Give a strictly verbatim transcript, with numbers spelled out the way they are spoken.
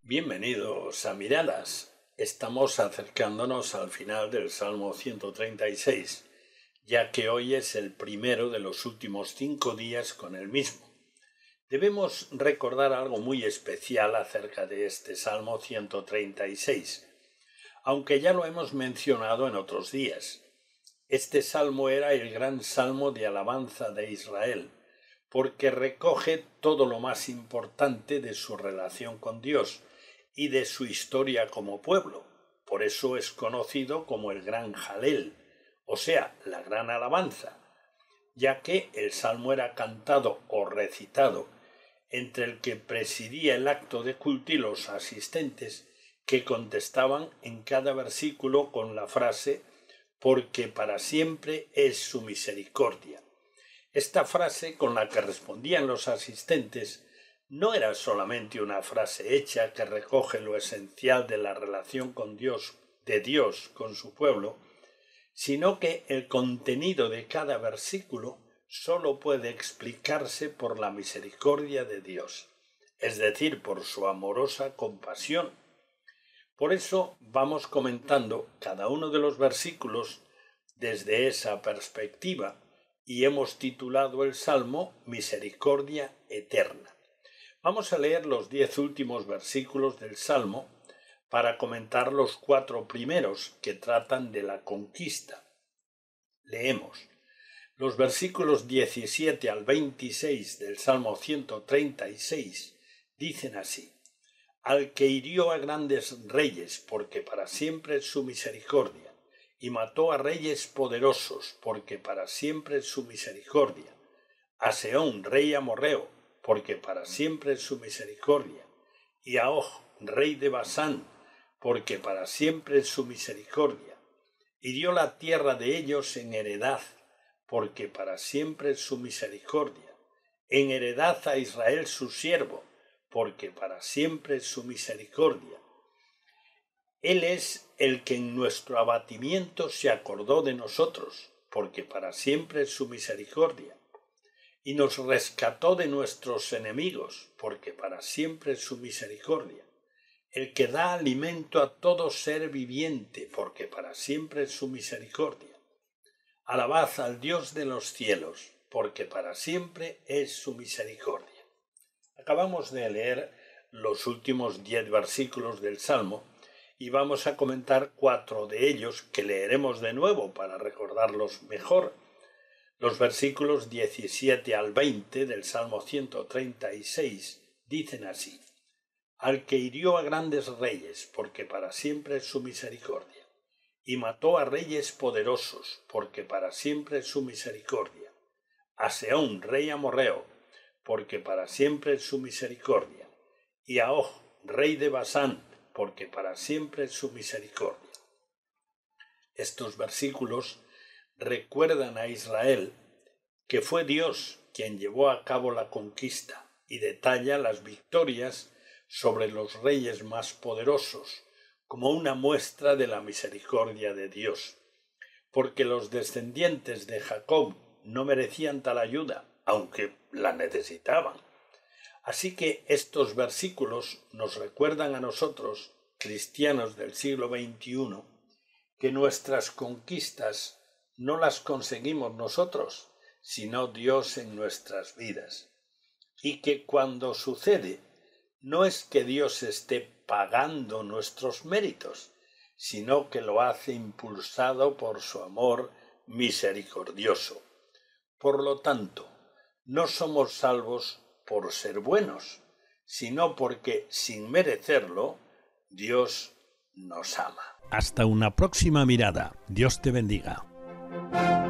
Bienvenidos a Miradas. Estamos acercándonos al final del Salmo ciento treinta y seis, ya que hoy es el primero de los últimos cinco días con el mismo. Debemos recordar algo muy especial acerca de este Salmo ciento treinta y seis, aunque ya lo hemos mencionado en otros días. Este salmo era el gran salmo de alabanza de Israel, porque recoge todo lo más importante de su relación con Dios y de su historia como pueblo. Por eso es conocido como el gran Jalel, o sea, la gran alabanza, ya que el salmo era cantado o recitado entre el que presidía el acto de culto y los asistentes, que contestaban en cada versículo con la frase «porque para siempre es su misericordia». Esta frase con la que respondían los asistentes no era solamente una frase hecha que recoge lo esencial de la relación con Dios, de Dios con su pueblo, sino que el contenido de cada versículo solo puede explicarse por la misericordia de Dios, es decir, por su amorosa compasión. Por eso vamos comentando cada uno de los versículos desde esa perspectiva y hemos titulado el Salmo Misericordia Eterna. Vamos a leer los diez últimos versículos del Salmo para comentar los cuatro primeros que tratan de la conquista. Leemos. Los versículos diecisiete al veintiséis del Salmo ciento treinta y seis dicen así: Al que hirió a grandes reyes, porque para siempre es su misericordia, y mató a reyes poderosos, porque para siempre es su misericordia, a Sehón, rey amorreo, porque para siempre es su misericordia, y a Og, rey de Basán, porque para siempre es su misericordia, y dio la tierra de ellos en heredad, porque para siempre es su misericordia, en heredad a Israel su siervo, porque para siempre es su misericordia. Él es el que en nuestro abatimiento se acordó de nosotros, porque para siempre es su misericordia, y nos rescató de nuestros enemigos, porque para siempre es su misericordia, el que da alimento a todo ser viviente, porque para siempre es su misericordia. Alabad al Dios de los cielos, porque para siempre es su misericordia. Acabamos de leer los últimos diez versículos del Salmo y vamos a comentar cuatro de ellos que leeremos de nuevo para recordarlos mejor. Los versículos diecisiete al veinte del Salmo ciento treinta y seis dicen así: Al que hirió a grandes reyes, porque para siempre es su misericordia, y mató a reyes poderosos, porque para siempre es su misericordia, a Sehón, rey amorreo, porque para siempre es su misericordia, y a Og, rey de Basán, porque para siempre es su misericordia. Estos versículos recuerdan a Israel que fue Dios quien llevó a cabo la conquista y detalla las victorias sobre los reyes más poderosos como una muestra de la misericordia de Dios, porque los descendientes de Jacob no merecían tal ayuda, aunque la necesitaban. Así que estos versículos nos recuerdan a nosotros, cristianos del siglo veintiuno, que nuestras conquistas no las conseguimos nosotros, sino Dios en nuestras vidas. Y que cuando sucede, no es que Dios esté pagando nuestros méritos, sino que lo hace impulsado por su amor misericordioso. Por lo tanto, no somos salvos por ser buenos, sino porque, sin merecerlo, Dios nos ama. Hasta una próxima mirada. Dios te bendiga.